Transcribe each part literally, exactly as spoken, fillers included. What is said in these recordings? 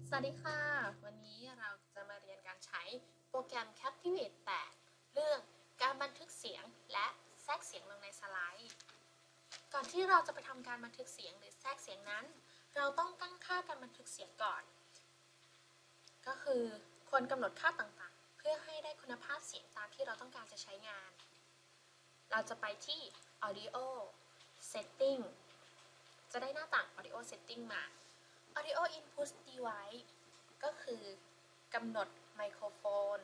สวัสดีค่ะ วันนี้เราจะมาเรียนการใช้โปรแกรม Captivate แปด เรื่องการบันทึกเสียงและแทรกเสียงลงในสไลด์ ก่อนที่เราจะไปทำการบันทึกเสียงหรือแทรกเสียงนั้น เราต้องตั้งค่าการบันทึกเสียงก่อน ก็คือควรกำหนดค่าต่างๆ เพื่อให้ได้คุณภาพเสียงตามที่เราต้องการจะใช้งาน เราจะไปที่ Audio Setting จะได้หน้าต่าง Audio Setting มา Audio Input Device ก็คือกำหนดไมโครโฟน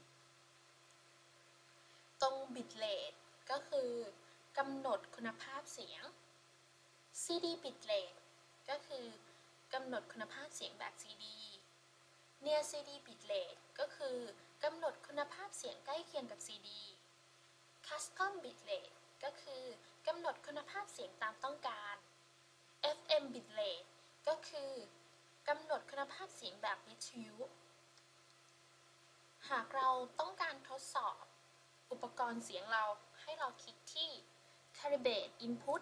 ตรง Bitrate ก็คือกำหนดคุณภาพเสียง ซี ดี Bitrate ก็คือกำหนดคุณภาพเสียงแบบ ซี ดี Near ซี ดี Bitrate ก็คือกำหนดคุณภาพเสียงใกล้เคียงกับ ซี ดี Custom Bitrate ก็คือกำหนดคุณภาพเสียงตามต้องการ เอฟ เอ็ม Bitrate ก็คือกำหนดคุณภาพเสียงแบบวิทยุ หากเราต้องการทดสอบอุปกรณ์เสียงเราให้เราคลิกที่ Calibrate Input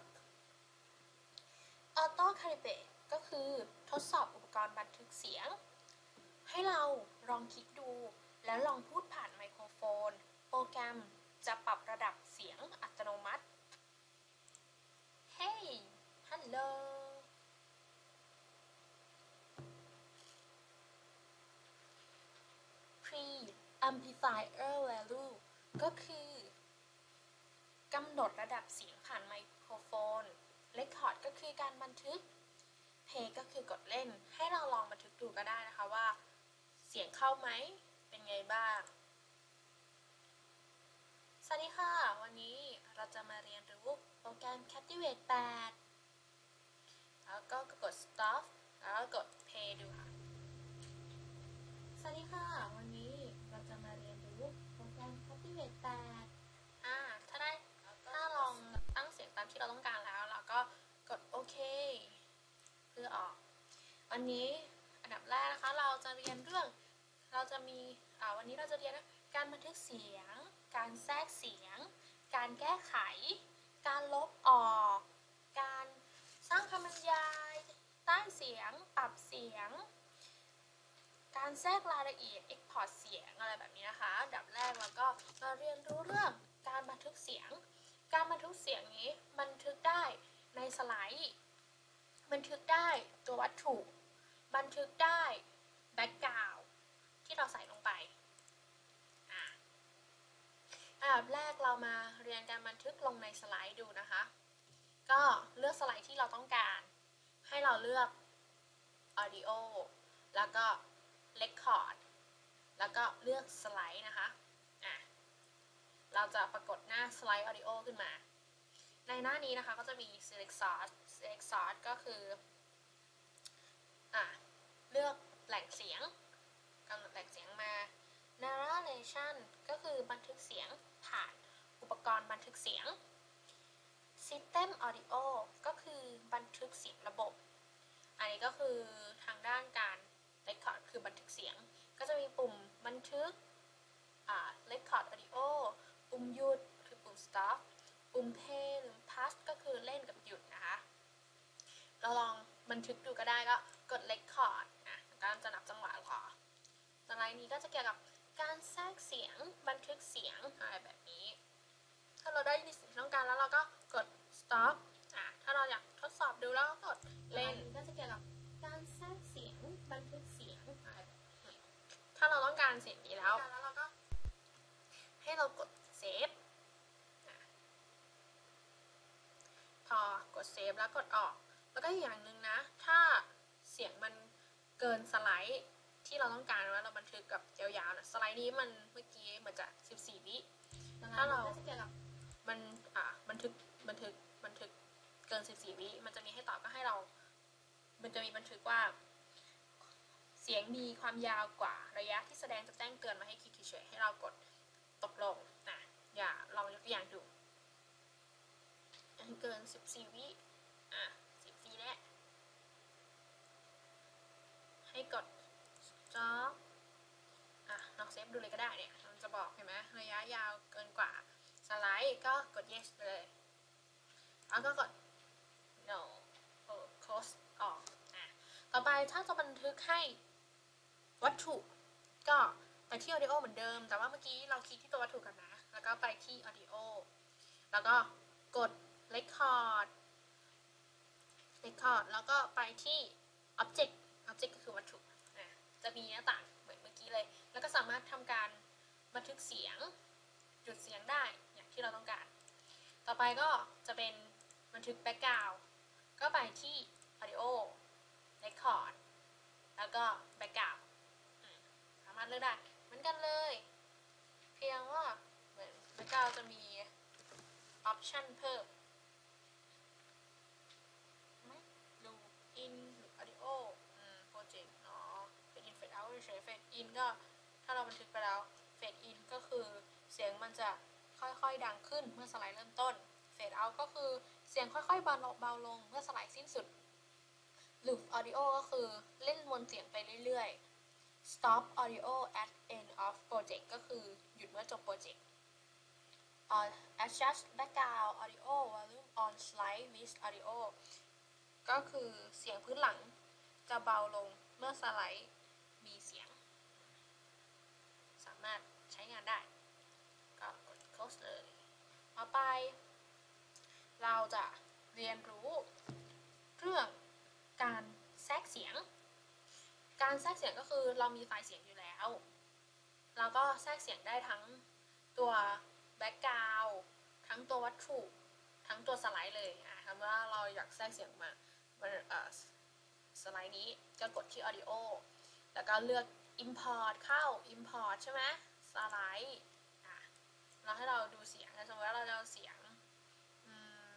Auto Calibrate ก็คือทดสอบอุปกรณ์บันทึกเสียง ให้เราลองคลิกดูแล้วลองพูดผ่านไมโครโฟน โปรแกรมจะปรับระดับเสียงอัตโนมัติ Hey Hello Pre-amplifier value ก็คือกำหนดระดับเสียงผ่านไมโครโฟน Record ก็คือการบันทึก Play ก็คือกดเล่น ให้เราลองบันทึกดูก็ได้นะคะว่าเสียงเข้าไหม เป็นไงบ้าง สวัสดีค่ะ วันนี้เราจะมาเรียนรู้โปรแกรม Captivate แปด แล้วก็กด Stop แล้วก็กด Play ดูค่ะ สวัสดีค่ะ วันนี้เราจะมาเรียนรู้โปรแกรม Captivate แปด อ่า ถ้าได้ ถ้าลองตั้งเสียงตามที่เราต้องการแล้ว เราก็กดโอเคเพื่อออก วันนี้อันดับแรกนะคะ เราจะเรียนเรื่อง เราจะมี อ่า วันนี้เราจะเรียนการบันทึกเสียง การแทรกเสียง การแก้ไข การลบออก การสร้างคำบรรยายใต้เสียง ปรับเสียง การแทรกรายละเอียด Export เสียงอะไรแบบนี้นะคะอันดับแรกเราก็มาเรียนรู้เรื่องการบันทึกเสียง การบันทึกเสียงนี้บันทึกได้ในสไลด์ บันทึกได้ตัววัตถุ บันทึกได้แบ็กกราวด์ที่เราใส่ลงไป อ่าอันดับแรกเรามาเรียนการบันทึกลงในสไลด์ดูนะคะ ก็เลือกสไลด์ที่เราต้องการ ให้เราเลือก Audio แล้วก็ Record แล้วก็เลือกสไลด์นะคะ อ่ะ เราจะปรากฏหน้าสไลด์ Audio ขึ้นมา ในหน้านี้นะคะก็จะมี Select Source Select Source ก็คือ อ่ะ เลือกแหล่งเสียงกำหนดแหล่งเสียงมา Narration ก็คือบันทึกเสียงผ่านอุปกรณ์บันทึกเสียง System Audio ก็คือบันทึกเสียงระบบ อันนี้ก็คือทางด้านการ Record คือบันทึกเสียง ก็จะมีปุ่มบันทึก อ่า Record Audio ปุ่มหยุดคือปุ่ม Stop ปุ่ม Play หรือ Pause ก็คือเล่นกับหยุดนะคะ เราลองบันทึกดูก็ได้ก็กด Record อ่ะก็จะนับจังหวะรอสไลด์นี้ก็จะเกี่ยวกับการแทรกเสียง บันทึกเสียงอะไรแบบนี้ ถ้าเราได้สิ่งที่ต้องการแล้วเราก็กด Stop อ่ะถ้าเราอยากทดสอบดูแล้วก็กดเล่นก็จะเกี่ยวกับการแทรกเสียง บันทึกเสียงอะไรแบบนี้ถ้าเราต้องการเสียงนี้แล้วแล้วเราก็ให้เรากด Save พอกด Save แล้วกดออก แล้วก็อีกอย่างหนึ่งนะ ถ้าเสียงมันเกินสไลด์ที่เราต้องการว่าเราบันทึกกับยาวๆนะสไลด์นี้มันเมื่อกี้เหมือนจะสิบสี่วิถ้าเรามันอ่าบันทึกบันทึกบันทึกเกินสิบสี่วิมันจะมีให้ตอบก็ให้เรา มันจะมีบันทึกว่า เสียงมีความยาวกว่าระยะที่แสดงจะแจ้งเตือนมาให้คลิกเฉยๆให้เรากดตกลงนะอย่าลองยกตัวอย่างดูเกินสิบสี่วิอ่ะสิบวิแล้วให้กด stop อ่ะลองเซฟดูเลยก็ได้เนี่ยมันจะบอกเห็นไหมระยะยาวเกินกว่าสไลด์ก็กด yes เลยแล้วก็กด no close ออกอ่ะต่อไปถ้าจะบันทึกให้วัตถุก็ไปที่ audio เหมือนเดิมแต่ว่าเมื่อกี้เราคลิกที่ตัววัตถุกันนะแล้วก็ไปที่ audio แล้วก็กด record record แล้วก็ไปที่ object object ก็คือวัตถุจะมีหน้าต่างเหมือนเมื่อกี้เลยแล้วก็สามารถทำการบันทึกเสียงหยุดเสียงได้อย่างที่เราต้องการต่อไปก็จะเป็นบันทึก background ก็ไปที่ audio record แล้วก็ background สามารถเลือกได้เหมือนกันเลยเพียงว่าเหมือน background จะมี option เพิ่มดู in หรือ audio project เนาะ fade in fade out เฉย fade in ก็ถ้าเราบันทึกไปแล้ว fade in ก็คือเสียงมันจะค่อยๆดังขึ้นเมื่อสไลด์เริ่มต้น fade out ก็คือเสียงค่อยๆเบาลงเบาลงเมื่อสไลด์สิ้นสุด loop audio ก็คือเล่นวนเสียงไปเรื่อยๆ stop audio at end of project ก็คือหยุดเมื่อจบโปรเจกต์ adjust background audio volume on slide with audio ก็คือเสียงพื้นหลังจะเบาลงเมื่อสไลด์มีเสียงสามารถใช้งานได้ก็กด close เลยต่อไปเราจะเรียนรู้เรื่องการแทรกเสียงการแทรกเสียงก็คือเรามีไฟล์เสียงอยู่แล้วเราก็แทรกเสียงได้ทั้งตัว background ทั้งตัววัตถุทั้งตัวสไลด์เลยอ่ะถ้าว่าเราอยากแทรกเสียงมาสไลด์นี้ก็กดที่ audio แล้วก็เลือก import เข้า import ใช่ไหมสไลด์อ่ะเราให้เราดูเสียงสมมติว่าเราจะเอาเสียงอืม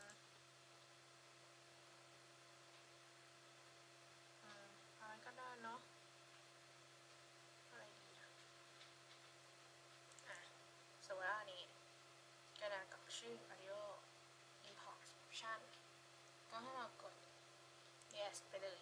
อืมอะไรก็ได้เนาะอะไรดีอ่ะอ่ะสมมติว่าอันนี้ก็ได้กับชื่อ audio import option ก็ให้เรากด yes ไปเลย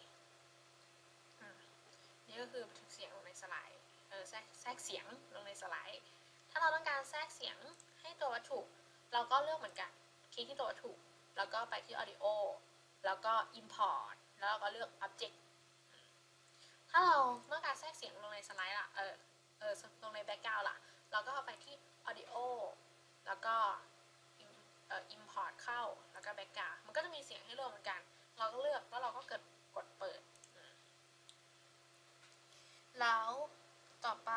นี่ก็คือบันทึกเสียงลงในสไลด์เออแทรกแทรกเสียงลงในสไลด์ถ้าเราต้องการแทรกเสียงให้ตัววัตถุเราก็เลือกเหมือนกันคลิกที่ตัววัตถุแล้วก็ไปที่ audio แล้วก็ import แล้วเราก็เลือก object ถ้าเราต้องการแทรกเสียงลงในสไลด์ล่ะเออเออลงใน background ล่ะเราก็เอาไปที่ audio แล้วก็ import เข้าแล้วก็ background มันก็จะมีเสียงให้เลือกเหมือนกันเราก็เลือกแล้วเราก็เกิดกดเปิดแล้วต่อไป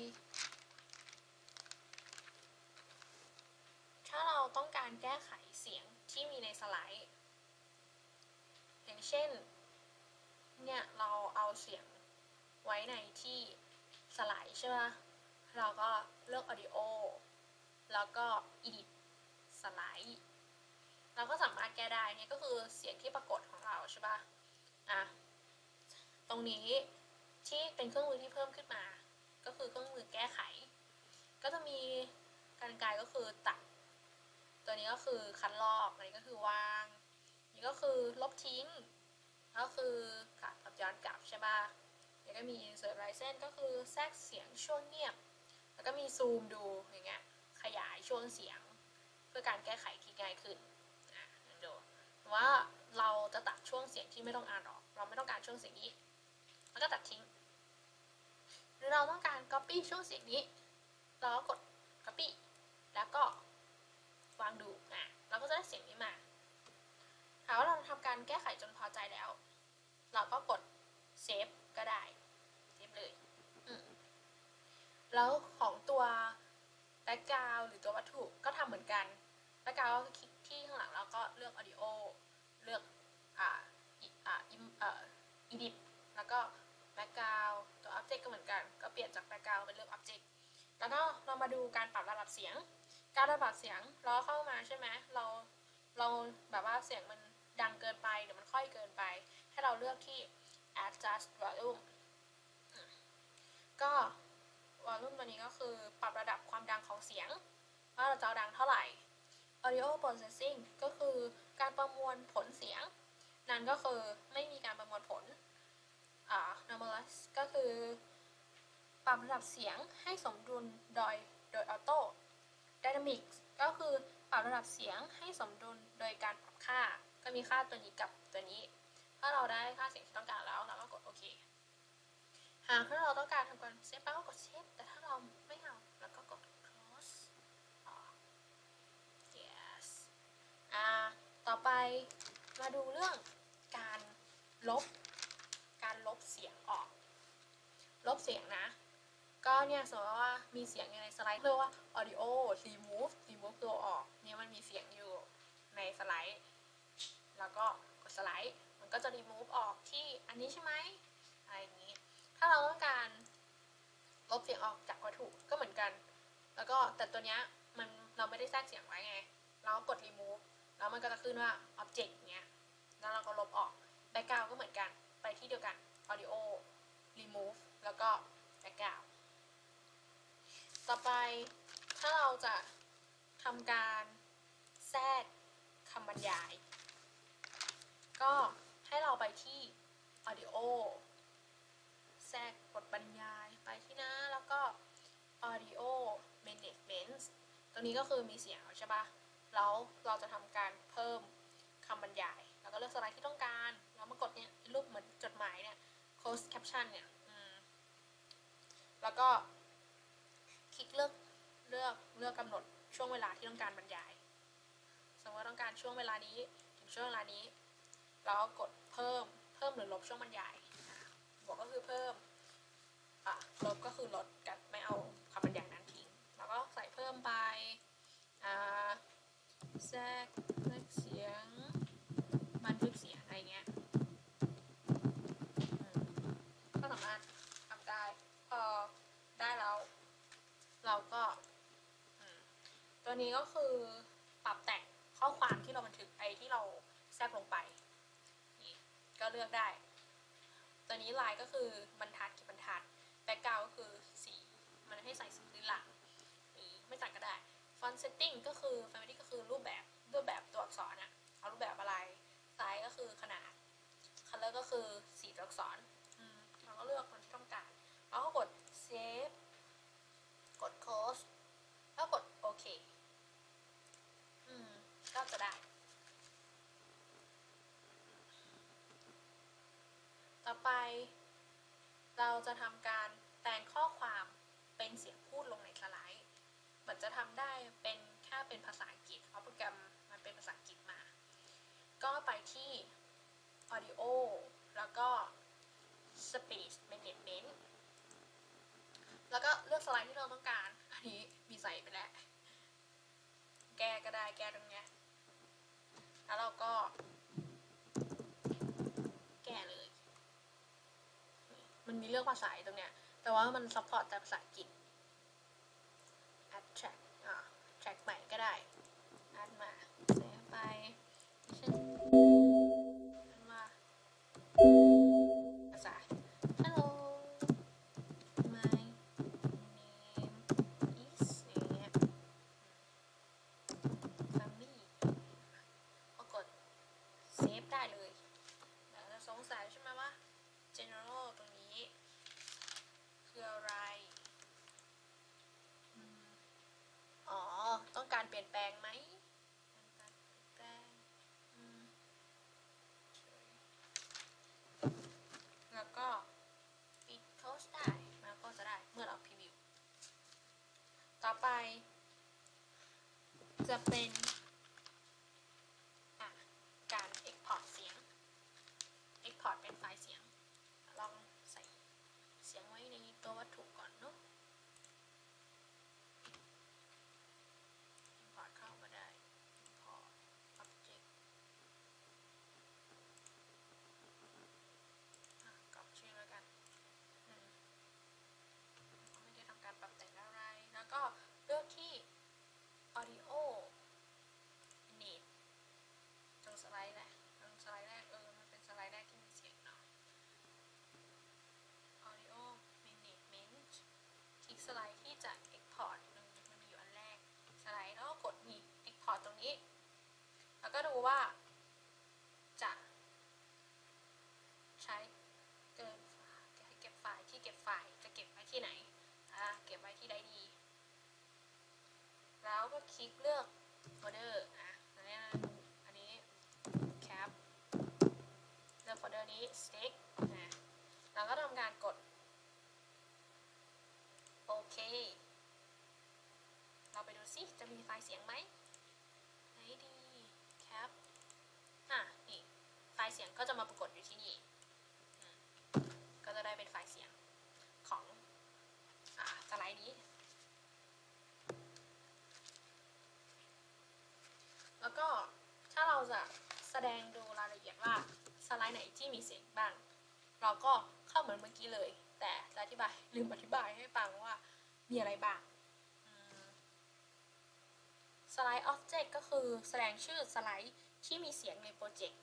ถ้าเราต้องการแก้ไขเสียงที่มีในสไลด์อย่างเช่นเนี่ยเราเอาเสียงไว้ในที่สไลด์ใช่ไหมเราก็เลือก audio แล้วก็ edit สไลด์เราก็สามารถแก้ได้เนี่ยก็คือเสียงที่ปรากฏของเราใช่ป่ะอ่ะตรงนี้ที่เป็นเครื่องมือที่เพิ่มขึ้นมาก็คือเครื่องมือแก้ไขก็จะมีกรรไกรก็คือตัดตัวนี้ก็คือคัดลอกอันนี้ก็คือวางนี่ก็คือลบทิ้งก็คือค่ะตัดย้อนกลับใช่ป่ะแล้วก็มี insert license ก็คือแทรกเสียงช่วงเงียบแล้วก็มีซูมดูอย่างเงี้ยขยายช่วงเสียงเพื่อการแก้ไขที่ง่ายขึ้นอ่ะดูว่าเราจะตัดช่วงเสียงที่ไม่ต้องอ่านออกเราไม่ต้องการช่วงเสียงนี้แล้วก็ตัดทิ้งหรือเราต้องการ copy ช่วงเสียงนี้เราก็กด copy แล้วก็วางดูอ่ะเราก็จะได้เสียงนี้มาถามว่าเราทำการแก้ไขจนพอใจแล้วเราก็กด save ก็ได้ save เลยแล้วของตัว background หรือตัววัตถุก็ทำเหมือนกัน background ก็คลิกที่ข้างหลังแล้วก็เลือก audio เลือกอ่าอ่า edit แล้วก็ background ตัว object ก็เหมือนกันก็เปลี่ยนจาก background เป็นเลือก object แล้วก็เรามาดูการปรับระดับเสียงการระดับเสียงเราเข้ามาใช่ไหมเราเราแบบว่าเสียงมันดังเกินไปหรือมันค่อยเกินไปให้เราเลือกที่ adjust volume ก็ volume ตัวนี้ก็คือปรับระดับความดังของเสียงว่าเราจะดังเท่าไหร่ audio processing ก็คือการประมวลผลเสียงนั่นก็คือไม่มีการประมวลผลอ่า normalize ก็คือปรับระดับเสียงให้สมดุลโดยโดยออโต้ Dynamics ก็คือปรับระดับเสียงให้สมดุลโดยการปรับค่าก็มีค่าตัวนี้กับตัวนี้ถ้าเราได้ค่าเสียงที่ต้องการแล้วเราก็กดโอเคหากถ้าเราต้องการทำการเซฟก็กดเซฟแต่ถ้าเราไม่เอาแล้วก็กด close ออก yes อ่าต่อไปมาดูเรื่องการลบการลบเสียงออกลบเสียงนะก็เนี่ยสมมติว่ามีเสียงอยู่ในสไลด์เรียกว่า audio remove remove ตัวออกเนี่ยมันมีเสียงอยู่ในสไลด์แล้วก็กดสไลด์มันก็จะ remove ออกที่อันนี้ใช่ไหมอะไรอย่างนี้ถ้าเราต้องการลบเสียงออกจากวัตถุก็เหมือนกันแล้วก็แต่ตัวเนี้ยมันเราไม่ได้แทรกเสียงไว้ไงเราก็กด remove แล้วมันก็จะขึ้นว่า object เนี้ยแล้วเราก็ลบออก background ก็เหมือนกันไปที่เดียวกัน audio remove แล้วก็ background ต่อไปถ้าเราจะทำการแทรกคำบรรยายก็ให้เราไปที่ audio แทรกบทบรรยายไปที่นะแล้วก็ audio management ตรงนี้ก็คือมีเสียงใช่ปะแล้วเราจะทำการเพิ่มคำบรรยายแล้วก็เลือกสไลด์ที่ต้องการแล้วมากดเนี่ยรูปเหมือนจดหมายเนี่ย close caption เนี่ยแล้วก็คลิกเลือกเลือกเลือกกำหนดช่วงเวลาที่ต้องการบรรยายสมมติว่าต้องการช่วงเวลานี้ถึงช่วงเวลานี้แล้วกดเพิ่มเพิ่มหรือลบช่วงบรรยายบวกก็คือเพิ่มอ่ะลบก็คือลดกับไม่เอาคำบรรยายนั้นทิ้งแล้วก็ใส่เพิ่มไปอ่าแทรกแทรกเสียงบันทึกเสียงอะไรเงี้ยก็สามารถทำได้พอได้แล้วเราก็ตัวนี้ก็คือปรับแต่งข้อความที่เราบันทึกไอที่เราแทรกลงไปนี่ก็เลือกได้ตัวนี้ลายก็คือบรรทัดกี่บรรทัดแบ็คกราวด์ก็คือสีมันให้ใส่สีหลังหรือไม่ใส่ก็ได้ฟอนต์เซตติ้งก็คือ family ก็คือรูปแบบรูปแบบตัวอักษรอะเอารูปแบบอะไรไซส์ก็คือขนาด color ก็คือสีตัวอักษรเราก็เลือกคนที่ต้องการแล้วก็กด save กด close แล้วกดโอเคอืมก็จะได้ต่อไปเราจะทำการแปลงข้อความเป็นเสียงพูดลงในสไลด์มันจะทำได้เป็นแค่เป็นภาษาอังกฤษเพราะโปรแกรมมันเป็นภาษาอังกฤษมาก็ไปที่ audio แล้วก็ speech management แล้วก็เลือกสไลด์ที่เราต้องการอันนี้มีใส่ไปแล้วแก้ก็ได้แก้ตรงเนี้ยแล้วเราก็แก้เลยมันมีเลือกภาษาตรงเนี้ยแต่ว่ามันซัพพอร์ตแต่ภาษาอังกฤษ add track อ่ะ track ใหม่ก็ได้ add มาใส่ไปเช่น add มาภาษา hello my name is อย่างเงี้ย family ก็กด save ได้เลยแล้วจะสงสัยใช่ไหมว่า general ตรงนี้คืออะไรอ๋อต้องการเปลี่ยนแปลงไหมต้องการเปลี่ยนแปลงแล้วก็ปิดโพสต์ได้แล้วก็จะได้เมื่อเราพรีวิวต่อไปจะเป็นการ export เสียง export เป็นไฟล์เสียงลองใส่เสียงไว้ในตัววัตถุก่อนเนาะ import เข้ามาได้ import object กรอกชื่อแล้วกันไม่ได้ทำการปรับแต่งอะไรแล้วก็เลือกที่ audio net ตรงสไลด์แหละตรงสไลด์แรกเออมันเป็นสไลด์แรกที่มีเสียงเนาะ audio management คลิกสไลด์ที่จะ export มันมีอยู่อันแรกสไลด์แล้วก็กดนี่ export ตรงนี้แล้วก็ดูว่าจะใช้เกินให้เก็บไฟล์ที่เก็บไฟล์จะเก็บไว้ที่ไหนอ่าเก็บไว้ที่ใดดีแล้วก็คลิกเลือกโฟลเดอร์อ่ะอันนี้อันนี้ cap เลือกโฟลเดอร์นี้ stick นะแล้วก็ทำการกดมีไฟล์เสียงไหมไหนดีแคปอ่ะนี่ไฟล์เสียงก็จะมาปรากฏอยู่ที่นี่ก็จะได้เป็นไฟล์เสียงของอ่าสไลด์นี้แล้วก็ถ้าเราจะแสดงดูรายละเอียดว่าสไลด์ไหนที่มีเสียงบ้างเราก็เข้าเหมือนเมื่อกี้เลยแต่จะอธิบายลืมอธิบายให้ฟังว่ามีอะไรบ้างสไลด์ Object ก็คือแสดงชื่อสไลด์ที่มีเสียงในโปรเจกต์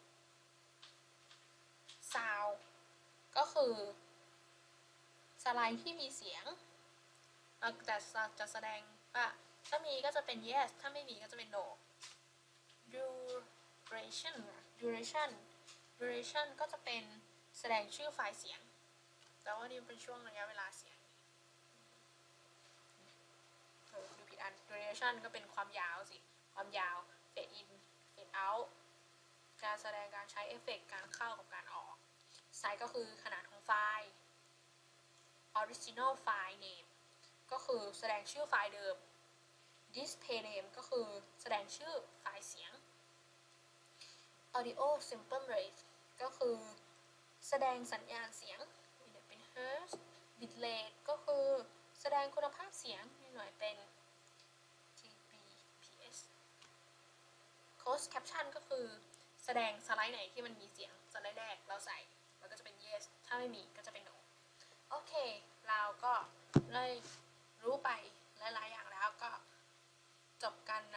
Sound ก็คือสไลด์ที่มีเสียงแต่จะแสดงว่าถ้ามีก็จะเป็น yes ถ้าไม่มีก็จะเป็น no duration duration duration ก็จะเป็นแสดงชื่อไฟล์เสียงแต่ว่านี่เป็นช่วงระยะเวลาเสียงเออดูผิดอัน duration ก็เป็นความยาวสิความยาว fade in fade out การแสดงการใช้เอฟเฟกต์การเข้ากับการออก size ก็คือขนาดของไฟล์ original file name ก็คือแสดงชื่อไฟล์เดิม display name ก็คือแสดงชื่อไฟล์เสียง audio sample rate ก็คือแสดงสัญญาณเสียงมีหน่วยเป็น hertz bit rate ก็คือแสดงคุณภาพเสียงมีหน่วยเป็น ดี บี พี เอส closed caption ก็คือแสดงสไลด์ไหนที่มันมีเสียงสไลด์แรกเราใส่มันก็จะเป็น yes ถ้าไม่มีก็จะเป็น no โอเคเราก็ได้รู้ไปหลายๆอย่างแล้วก็จบกัน